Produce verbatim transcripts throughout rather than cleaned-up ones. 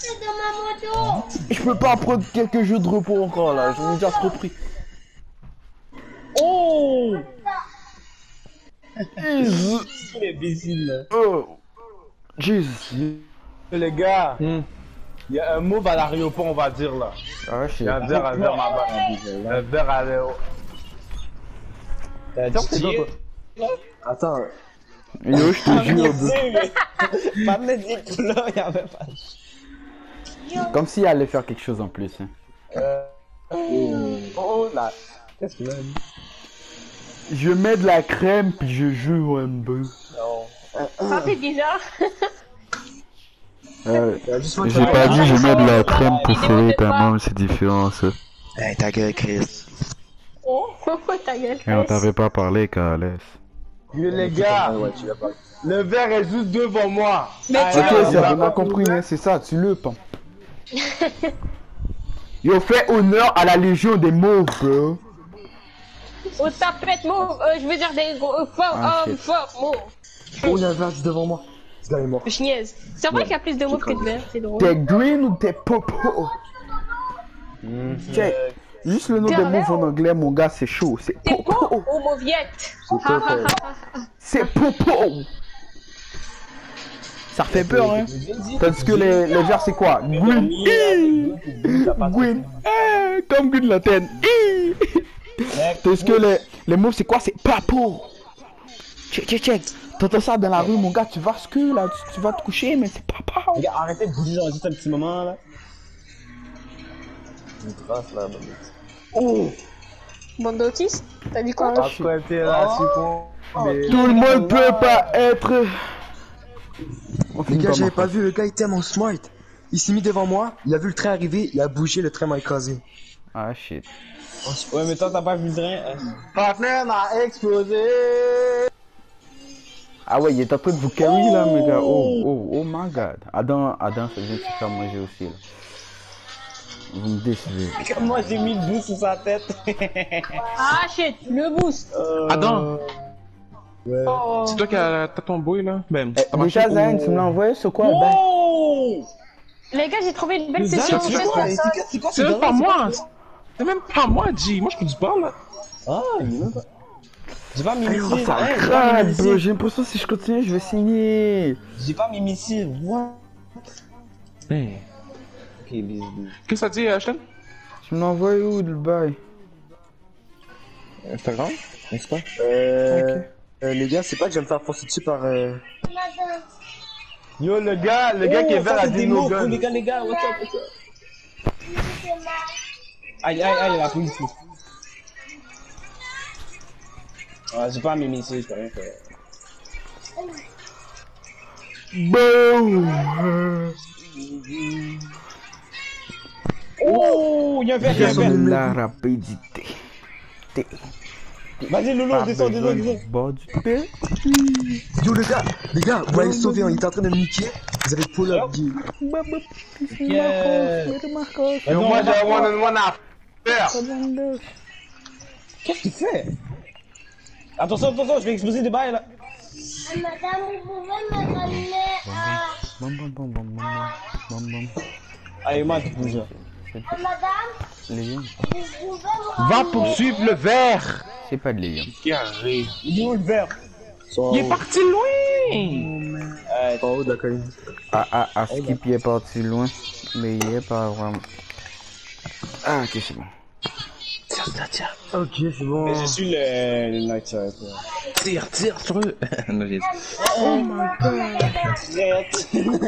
Je peux pas prendre quelques jeux de repos encore là, j'en ai déjà trop pris. Oh! Jesus. Quel imbécile là. Oh. Jesus. Les gars, il Hmm. y a un move à l'aéroport, on va dire là. Ah, je sais. Il y a un verre, un verre là-bas. Un verre à l'aéroport. T'as Tiens, c'est dit toi, toi. Attends. Yo, je te jure. Pas me dire que là, il y avait pas. Comme s'il allait faire quelque chose en plus. Hein. Euh... Oh, oh là. Qu'est-ce qu'il a dit? Je mets de la crème puis je joue un peu. Non. Ça c'est bizarre. Euh, J'ai J'ai pas dit je mets de la crème pour fourrer ta main, c'est différent ça. Hey, ta gueule, Chris. Oh, ta gueule. Et on t'avait pas parlé, Carles. Yo, les gars, Ouais, tu l'as pas. le verre est juste devant moi. Mais Ah, tu Ok, l'as- ça, on a compris, hein, c'est ça, tu le pends. Yo, fais honneur à la légion des mots, bro. Au tapette mauve, euh, je veux dire des gros euh, forts, Ah, hommes shit. forts, mauve. Oh, il y a un verre juste devant moi. Ce gars est mort. Je niaise. C'est vrai qu'il y a plus de mauve que de vert, c'est drôle. T'es green ou t'es popo? Check. Juste le nom T'es des un mots en verre? anglais, mon gars, c'est chaud. C'est T'es popo. beau ou mauviette? C'est pas fait. C'est popo. Ça refait peur, hein. Tandis que les, les verts, c'est quoi? Green. Hi. Green. Eh, comme Green Lantern. Hi. Tandis que les, les mots, c'est quoi? C'est papo. Check, check, check. T'entends ça dans la rue, mon gars, tu vas ce que là, tu, tu vas te coucher, mais c'est papa. Les gars, arrêtez de bouger genre juste un petit moment là. Une trace là, Oh! Bande d'autistes? T'as dit quoi? à côté là, je suis con. Mais... Tout le monde peut pas être. On Les finit gars, par j'avais marquer. pas vu, le gars était tellement smart. Il s'est mis devant moi, il a vu le train arriver, il a bougé, le train m'a écrasé. Ah shit. Ouais, mais toi, t'as pas vu le train. Partenaire m'a explosé. Ah ouais, il est en train de vous carry là, mes gars. Oh, oh, oh my god. Adam, Adam, ça vient de se faire manger aussi là. Vous me décevez. Moi, j'ai mis le bout sur sa tête. Ah shit, le boost! Euh... Adam, Ouais. Oh! c'est toi qui as t'as ton boy là? Ben, Eh, t'as marché déjà, au- Zayn, tu me l'as envoyé sur quoi? Ben, Oh! Les gars, j'ai trouvé une belle Zach, session. tu en fais fait, quoi? ça. C'est quoi C'est même pas moi! C'est même pas moi, G! Moi je peux du bord là! Ah, il est même pas. J'ai pas mis oh, missile. ça Hein, j'ai pas mis craque, bro. missile. J'ai l'impression que si je continue, je vais signer. J'ai pas mis missile. What? Hey. Ok, bisous, bisous. Qu'est-ce que ça dit, Ashton? Tu me l'as envoyé où, le bail? Instagram? N'est-ce pas? Euh, Ok. euh, les gars, c'est pas que je vais me faire forcer dessus par... Euh... Yo, le gars, le gars qui est vert a dit no gun. Les gars, les gars, what's up, what's up? Aïe, aïe, aïe, la police. Ah, j'ai pas mis missile, je peux rien faire. Boum! Oh, y'a un verre, y'a un verre. La rapidité. T'es Vas-y, Lolo, pas descends, besoin descends, descends. du bord du père. Yo les gars, les gars, vous m'avez sauvé, hein, il était en train de me niquer. Vous avez pull up, Guy. Yeah. Yo, moi, j'ai one on one à faire. Qu'est-ce qu'il fait? Attention, attention, je vais exploser des bails là. Madame, vous pouvez me ramener à... Bam, bam, bam, bam, bam, bam, bam. Allez, moi, tu bouges. Madame, Les lions. vous pouvez me Va ramener... poursuivre le verre. C'est pas de lions. Qui arrive? Il est où le verre? Il est parti loin! Euh, En haut de la colline. Ah, ah, ah, Skip il est parti loin. Mais il est pas vraiment. Ah, ok, c'est bon. Ok, c'est bon. mais je suis le, le night side. Tire, tire sur eux! Non, j'ai dit. Arrête.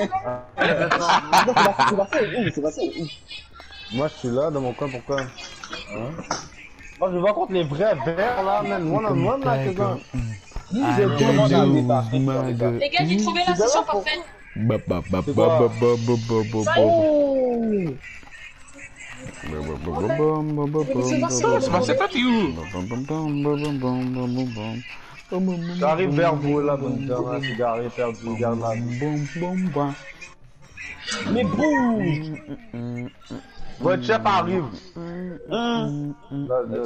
C'est passé, où? C'est passé, où? Moi, je suis là dans mon coin, pourquoi? Hein? Moi, je vais contre les vrais verts là, man. One on one là, c'est ça. Ah, J'ai tout le monde à départ. Les gars, j'ai trouvé la session parfaite. Ba, ba, ba, C'est ba, quoi? ba, ba, ba, ba, ba, ba. Oh! Ba, ba, ba, ba, bam, ba, ba, bam, ba, Ça, c'est passé toi, t'es où? bam, bam, bam, bam, bam, bam, bam, bam, bam. Bam, bam, bam, J'arrive bam, vers bam, vous là, bam, bonne bam, dernière cigarette perdue, garde là. bam, bam, bam. Mais bouge! Votre chef arrive. Hein? Là, là.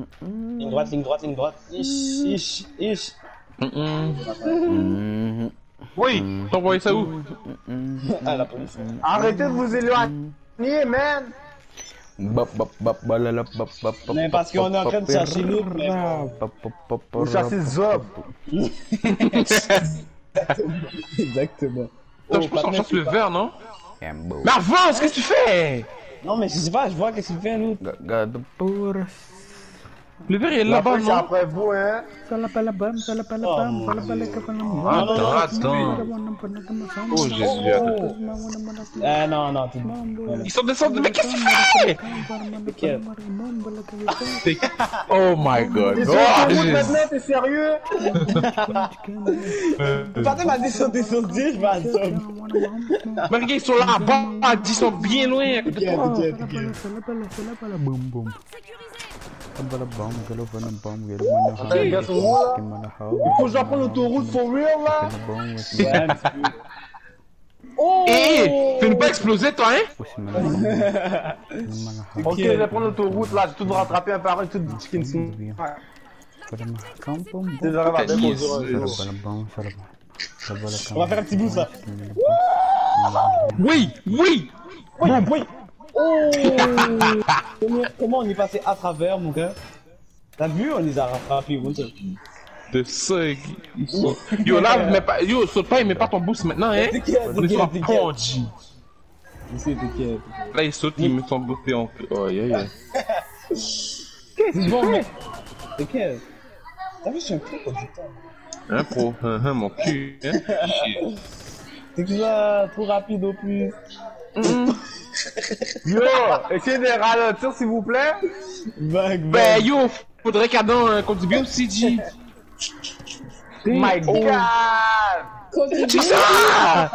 Ligne droite, ligne droite, ligne droite. Ish, ish, ish. Mhm. Oui, t'as envoyé ça où? À la police. Arrêtez de vous éloigner, man. Bop, bop, bop, balalop, bop, bop, bop, Mais parce qu'on est en train de chercher l'autre, mais bop, bop, bop, Vous chassez Zob. Exactement. Attends, je pense qu'on chasse le vert, non? Cambo. Mais avance, qu'est-ce que tu fais? Non, mais je sais pas, je vois qu'est-ce qu'il fait, l'autre. Gado pour. Le vert il est La là-bas, police est non? après vous, hein. Salapalabam, salapalabam, Oh, salapalabam. Attends, attends. Oh Jésus, attends. Ah non, non, tu... Ils sont descendus, mais qu'est-ce que tu fais? Oh my god. T'es Oh, sur la route Jésus. maintenant, t'es sérieux? Partez ma descente descendue, je vais à Zob. Mais regarde, ils sont là-bas, ils sont bien loin. T'inquiète, t'inquiète, t'inquiète. Boum boum. Salapalabam, galovanabam, Attends, gars, sont où, là? Il faut que j'apprenne l'autoroute for real, là. Ouais, un petit peu. Oh! Hé, fais-nous pas exploser, toi, hein? Ok, je vais prendre l'autoroute, là. J'ai tout rattrapé un par un, tout du chicken skin. C'est déjà là, On va faire un petit boost, là. Oui, oui. Oui, oui. Oh! Comment, comment on est passé à travers, mon gars? T'as vu, on les a rattrapés, gros. De ça, ils sont... Yo, là, mais pas... Yo, saute pas, il met pas ton boost maintenant, hein? T'inquiète, On est sur un t'inquiète, pont, t'inquiète. G. Je sais, t'inquiète. Là, il saute, il met son boost et on... Oh, yeah, yeah. C'est bon, mais... T'inquiète. T'as vu, je suis un peu conducteur. Hein, pro? Hein, hein, mon cul, hein? Shit. C'est que ça, trop rapide au plus. Yo, essayez de ralentir, s'il vous plaît. Vague, Ben, vague. yo, faudrait qu'Adam euh, contribue aussi, G. My God. C'est ça!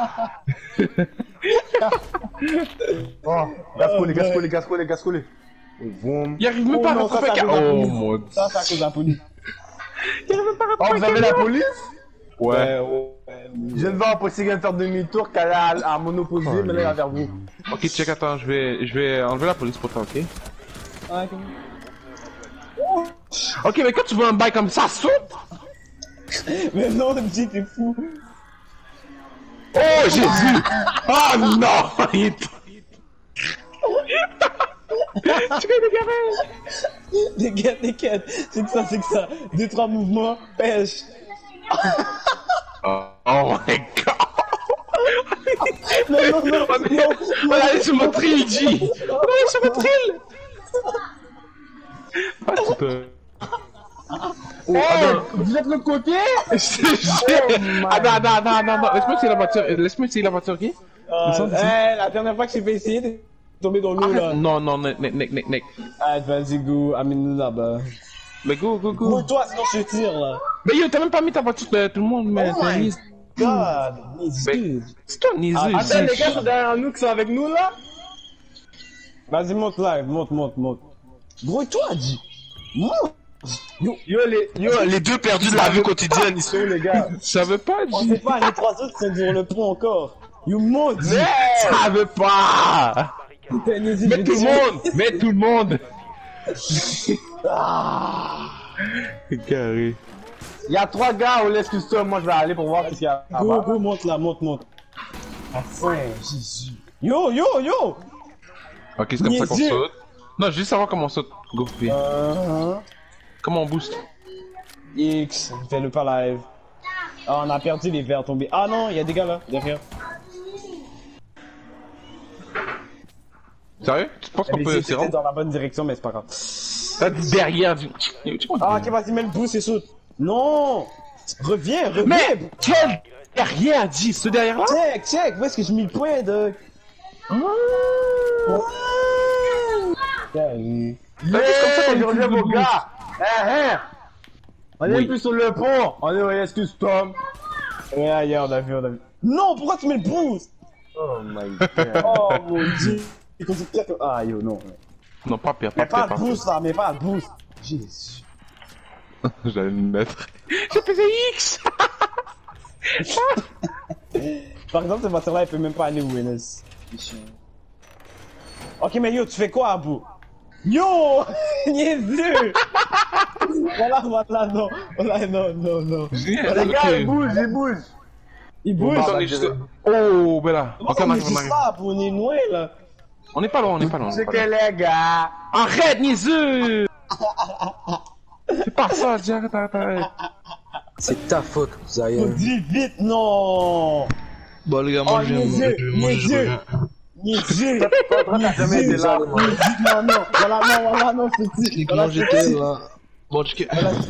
Oh, gascolé, gascolé, gascolé, gascolé. Boum. Il arrive même Oh pas à non, ça, rattraper ça qu'à... cause la Oh, police. mon dieu. Ça, c'est à cause de la police. Oh, vous avez la police? Ouais. ouais. Je viens de voir un possible faire demi-tour qu'elle a à Monopoly, mais là, il va vers vous. Ok, check, attends, je vais, je vais enlever la police pour toi, ok? Ah, ok. Ok, mais quand tu vois un bail comme ça, saute! Mais non, G, t'es fou. Oh, Jésus! Oh non! Il est- Tu fais des gamins! T'inquiète, t'inquiète. C'est que ça, c'est que ça. Deux, trois mouvements, pêche. Oh, oh my god! Non, non, non, non. On va aller sur votre île, G! On va aller sur votre île! Ah, tu te... Oh, attends, vous êtes le côté? Je te jure! Attends, attends, attends, attends, attends, laisse-moi essayer la voiture, laisse-moi essayer la voiture, ok? Euh, hey, la dernière fois que j'ai fait essayer, t'es tombé dans l'eau, là. Arrête. Non, non, nec, nec, nec, nec, nec. Ah, vas-y, go, amène-nous là-bas. Mais go, go, go. Gros-toi, sinon je te tire, là. Mais yo, t'as même pas mis ta voiture, euh, tout le monde, mais Oh t'es un my niaise. God, Ben, c'est toi, niaiseux, Ah, Attends, les ici. gars sont derrière nous qui sont avec nous, là? Vas-y, monte là, monte, monte, monte. Gros, toi, dis. Monte. Yo, yo, les, yo, Les deux perdus de la vie quotidienne, ils sont les gars. Ça veut pas, On G. sait pas, les trois autres sont sur le pont encore. You monte, dis. Ça veut pas! Putain, n'hésite, je Mets vais tout le tirer. monde! Mets tout le monde! Carré. Il y a trois gars au Let's Custom, moi je vais aller pour voir ce qu'il y a. Ah, Go, bah. go, monte là, monte, monte. Enfin, Jésus. Yo, yo, yo! Ok, c'est comme ça qu'on Niaiseux. saute. Non, je veux juste savoir comment on saute. Go, P. Euh, Comment on booste? X, fais-le pas live. Ah, on a perdu les verres tombés. Ah non, il y a des gars là, derrière. Sérieux? Tu penses qu'on Mais peut si, s'y c'était rendre? dans la bonne direction, mais c'est pas grave. Là, derrière du... Yo, tu vois, Ah, ok, vas-y, mets le boost et saute. Non! Reviens, reviens! mais quel derrière, dis, ce derrière-là? Check, check! Où est-ce que j'ai mis le point de. Salut. Bah, c'est comme ça qu'on je reviens utilise le vos gars. Eh, eh. On est Oui. plus sur le pont. On est au Let's Custom. Ouais, ailleurs, on a vu, on a vu. Non, pourquoi tu mets le boost? Oh my god. Oh mon dieu! Ah yo, non. Non, pas pire, pas Mais pas pire, le pas boost là, mais pas le boost. Jésus. pire. J'allais le mettre. J'ai pesé X! Par exemple, cette voiture là, elle peut même pas aller où elle est. Ok, mais yo, tu fais quoi, Abou? Yo! Niaiseux! Voilà, voilà, non. Voilà, non, non, non. Génial, Les gars, ok. ils bougent, ils bougent. Il bouge. Attends, on est juste... Oh, ben là. Comment Ok, ça, on on est arrive, on juste arrive. là, on est loin là. On n'est pas loin, on n'est pas loin. on est C'est pas que loin. les gars. Arrête, niaiseux! C'est pas ça, dis arrête, arrête, arrête. C'est ta faute, On Zayan. dit vite, non. Bon, les gars, Oh, moi, je mes viens. yeux, Moi, mes je yeux. reviens. Niaiser. T'as jamais été là. Non, non, voilà, non, voilà, non, c'est C'est dit. que moi, j'étais là. Bon, check.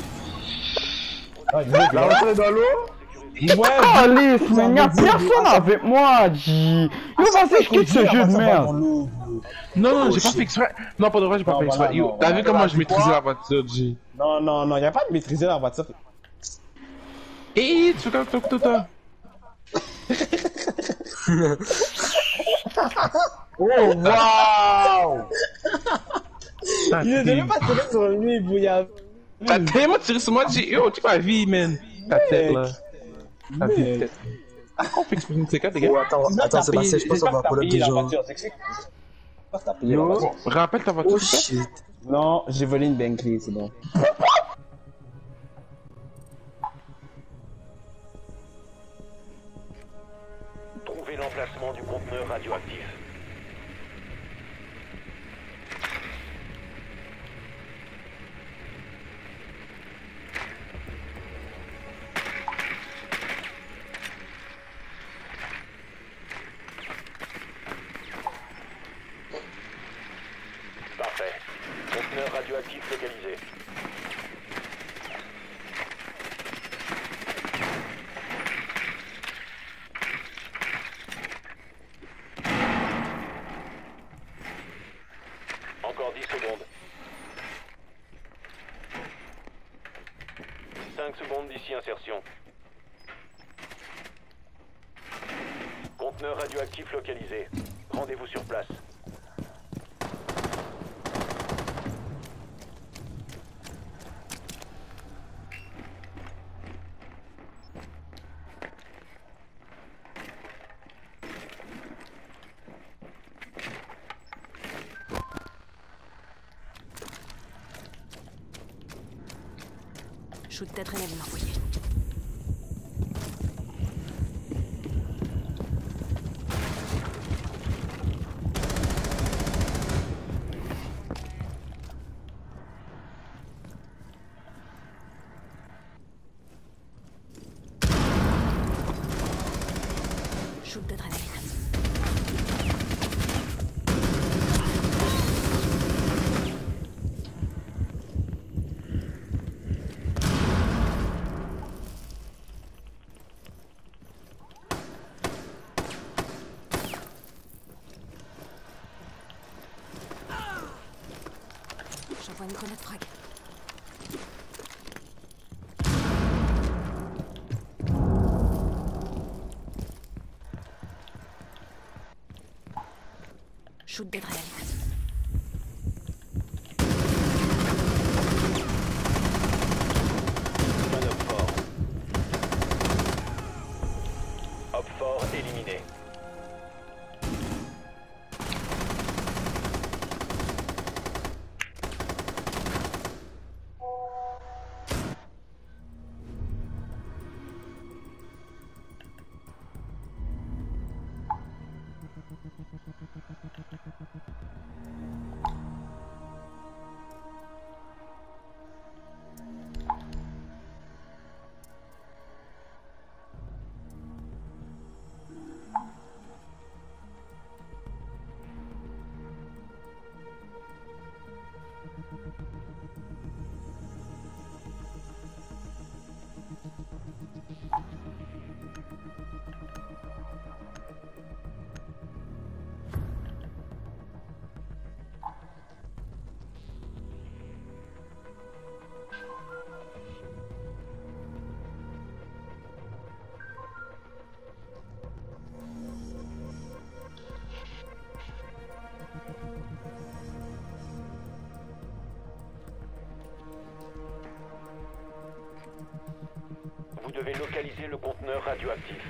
La rentrée dans l'eau. Ouais, Calice, mais y'a personne avec moi, G. Il va passer, je quitte ce jeu de merde. Non, non, j'ai pas fait exprès. Non, pas de vrai, j'ai pas Non, fait voilà, exprès. Yo, non, t'as voilà. vu comment je maîtrisais la voiture, G? Non, non, non, y'a pas de maîtriser la voiture. Hé, tu fais comme toi, toi. Oh, waouh. Il est même pas tiré sur lui, il bouillave. T'as tellement tiré sur moi, G. Yo, tu ma vie, man. Ta tête, là. Ta vie, tête. On fait exprès une C quatre, les gars. Oh, attends, attends, Sébastien, je pense qu'on va pull up des gens. Yo. Rappelle ta voiture, Oh s'il te plaît. shit. Non, j'ai volé une Bentley, c'est bon. Trouvez l'emplacement du conteneur radioactif. Parfait. Conteneur radioactif localisé. Encore dix secondes. cinq secondes d'ici insertion. Conteneur radioactif localisé. Rendez-vous sur place. Shoot peut-être un événement, voyez. Shoot d'adrénaline. J'envoie une grenade frag. Shoot d'adrénaline. Un Op fort. Op fort éliminé. Vous devez localiser le conteneur radioactif.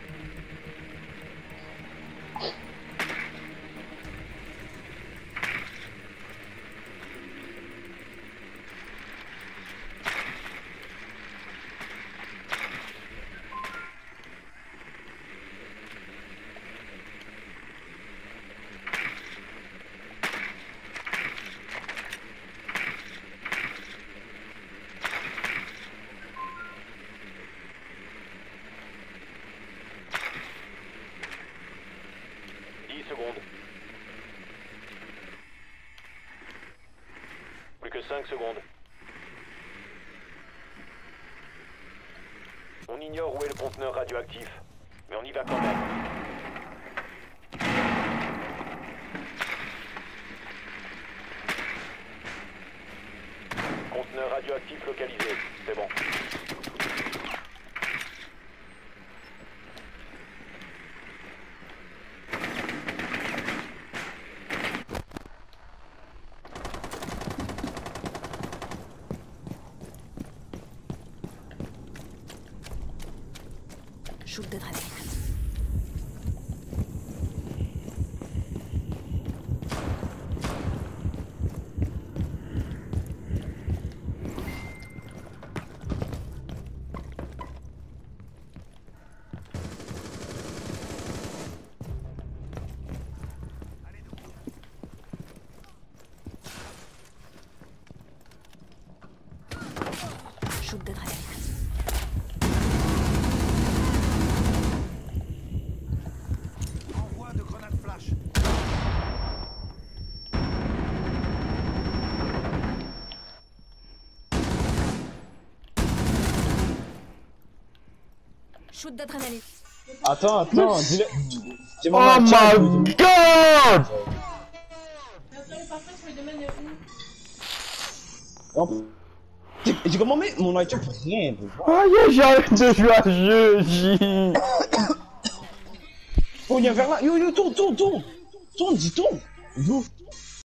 secondes. Plus que cinq secondes. On ignore où est le conteneur radioactif, mais on y va quand même. Conteneur radioactif localisé, c'est bon. Shoot d'adrénaline. Shoot d'adrénaline. Shoot d'adrénaline. Attends, attends, dis-le. Dis Oh my god! J'ai comment mettre mon item pour rien. Oh yeah, j'ai arrêté de jouer à ce jeu, J. Oh, il y a un vers là. Yo, yo, tourne, tourne, tourne. Tourne, dis tourne. Vous.